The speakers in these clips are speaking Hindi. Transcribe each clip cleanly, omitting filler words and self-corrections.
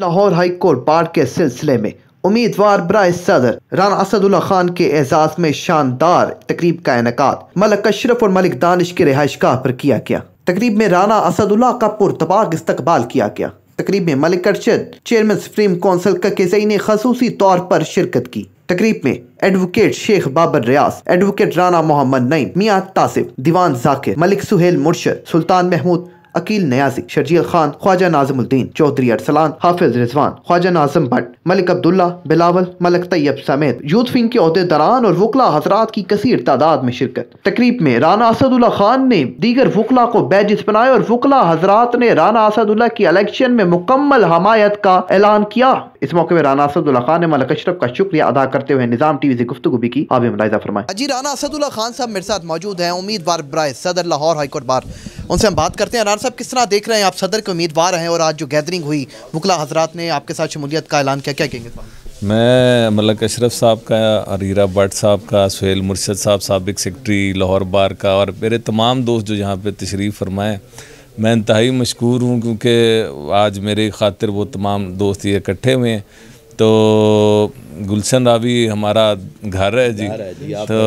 लाहौर हाई कोर्ट बार के सिलसिले में उम्मीदवार बराए सदर राना असदुल्ला खान के एजाज में शानदार तकरीब का इनेकाद मलिक अशरफ और मलिक दानिश की रिहाइशगाह पर किया गया। तकरीब में राना असदुल्ला का पुरतबाक इस्तकबाल किया गया। तकरीब में Malik Arshad chairman supreme council का केज़ई ने खसूसी तौर पर शिरकत की। तकरीब में एडवोकेट शेख बाबर रियाज, एडवोकेट राना मोहम्मद नईम, मियां तासिफ, दीवान जाकिर, मलिक सुहेल मुर्शद, सुल्तान महमूद, अकील नयाजी, शर्जील खान, ख्वाजा नाज़िमुद्दीन, चौधरी अरसलान, हाफिज रिजवान, ख्वाजा नाज़िम भट्ट, मलिक अब्दुल्ला, बिलावल, मलिक तैयब समेत यूथ विंग के अहदेदारान और वकला हजरात की कसीर तादाद में शिरकत। तकरीब में राना असदुल्ला खान ने दीगर वकला को बैजिस बनाए और वकला हजरात ने राना असदुल्ला की इलेक्शन में मुकम्मल हमायत का ऐलान किया। इस मौके में राना असदुल्ला खान ने मलिक अशरफ का शुक्रिया अदा करते हुए निजाम टीवी से गुफ्तगू भी की। आप भी मुलाहिजा फरमाएं। जी, राना असदुल्ला खान साहब मेरे साथ मौजूद हैं, उम्मीदवार बराए सदर लाहौर हाईकोर्ट बार। उनसे हम बात करते हैं। राना साहब, किस तरह देख रहे हैं आप सदर के उम्मीदवार हैं और आज जो गैदरिंग हुई वकला हजरात ने आपके साथ शमूलियत का ऐलान किया, क्या कहेंगे? मैं मलिक अशरफ साहब का, अरीरा भट्ट साहब का, सुहेल मुर्शद साहब साबिक सेक्रेटरी लाहौर बार का और मेरे तमाम दोस्त जो यहाँ पे तशरीफ़ फरमाएँ, मैं इंतहाई मशकूर हूँ क्योंकि आज मेरे खातिर वो तमाम दोस्त ये इकट्ठे हुए हैं। तो गुलशन रावी हमारा घर है जी, तो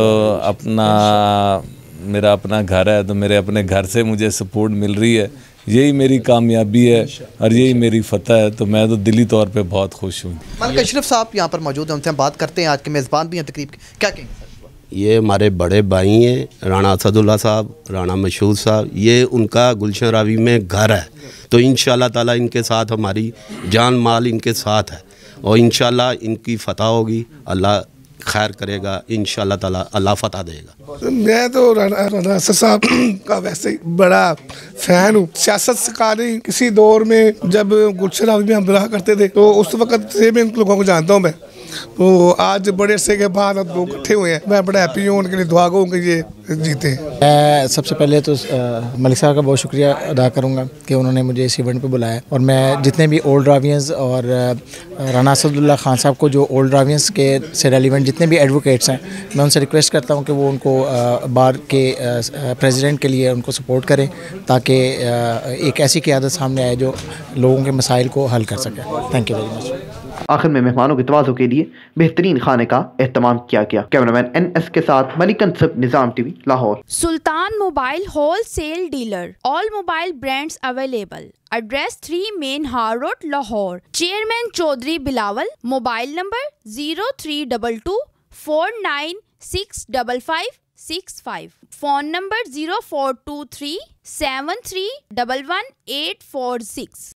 मेरा अपना घर है, तो मेरे अपने घर से मुझे सपोर्ट मिल रही है। यही मेरी कामयाबी है और यही मेरी फतह है, तो मैं तो दिली तौर पे बहुत खुश हूँ। मलिक अशरफ साहब यहाँ पर मौजूद हैं, उनसे हम बात करते हैं। आज के मेज़बान भी हैं तकरीब के, क्या कहेंगे? ये हमारे बड़े भाई हैं राना असदुल्ला साहब, राना मशहूद साहब, ये उनका गुलशन रावी में घर है। तो इंशाल्लाह ताला इनके साथ हमारी जान माल इनके साथ है और इंशाल्लाह इनकी फतह होगी, अल्लाह खैर करेगा, इंशाल्लाह ताला अल्लाह फतह देगा। मैं तो राना असद साहब का वैसे ही बड़ा फ़ैन हूँ। सियासत सिखाने किसी दौर में जब गुलशन रावी में हम रहा करते थे तो उस वक़्त से मैं इन लोगों को जानता हूँ। मैं तो आज बड़े अरसे के बाद अब लोग इकट्ठे हुए हैं, मैं बड़ा हैप्पी हूँ, उनके लिए दुआ करूँ कि ये जीते। मैं सबसे पहले तो मलिक साहब का बहुत शुक्रिया अदा करूँगा कि उन्होंने मुझे इस इवेंट पे बुलाया और मैं जितने भी ओल्ड रावियंस और राना असदुल्ला खान साहब को जो ओल्ड रावियंस के से रेलिवेंट जितने भी एडवोकेट्स हैं, मैं उनसे रिक्वेस्ट करता हूँ कि वो उनको बार के प्रेसिडेंट के लिए उनको सपोर्ट करें ताकि एक ऐसी क़यादत सामने आए जो लोगों के मसाइल को हल कर सके। Thank you very much. आखिर में मेहमानों की तवाज़ुं के लिए बेहतरीन खाने का एहतमाम किया गया। कैमरामैन NS के साथ Malik Ansab, Nizam TV Lahore. Sultan mobile wholesale dealer, all mobile brands available. Address 3 main Hall Road Lahore. Chairman Chaudhry Bilawal. Mobile number 0322 49655565। Phone number 0423 7311 846।